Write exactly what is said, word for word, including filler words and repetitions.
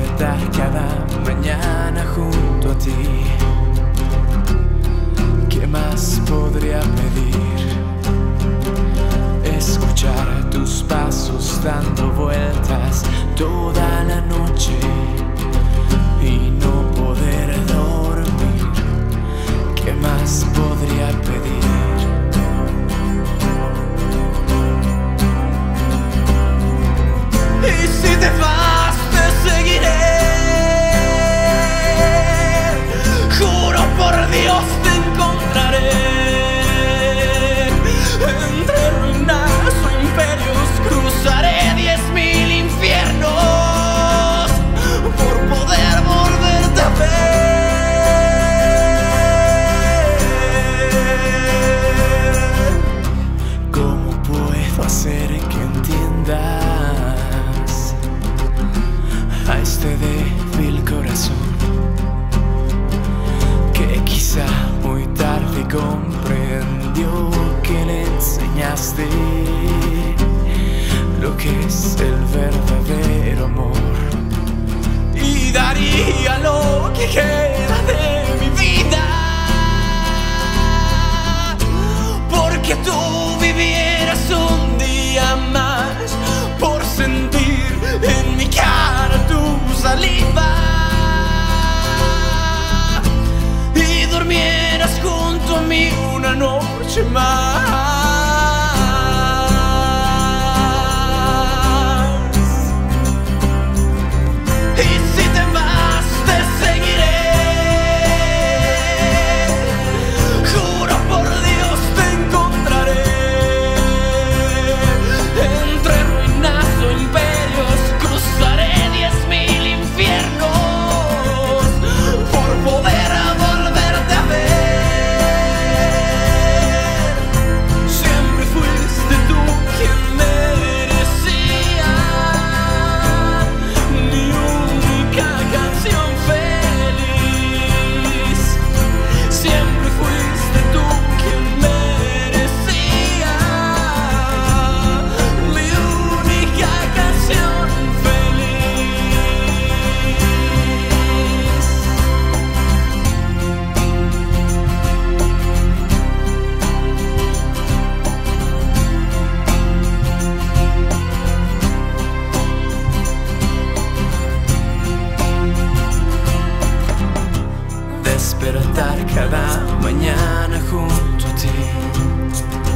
despertar cada mañana junto a ti. ¿Qué más podría pedir? Escuchar tus pasos dando vueltas toda la noche y no poder dormir. ¿Qué más podría pedir? Y si te vas te seguiré, juro por Dios te encontraré. Entre ruinas o imperios cruzaré diez mil infiernos por poder volverte a ver. ¿Cómo puedo hacer que entiendas a este débil corazón que quizá muy tarde comprendió que le enseñaste lo que es el verdadero amor? Y daría lo que queda de mi vida porque tú vivieras un día más, por sentir en mi cara tu saliva y durmieras junto a mí una noche más. Y si te vas te seguiré, juro por Dios te encontraré. Entre ruinas o imperios cruzaré diez mil infiernos por poder volverte a ver. Siempre fuiste tú quien merecía mi única canción feliz. Siempre fuiste tú quien merecía mi única canción feliz. Despertar cada mañana junto a ti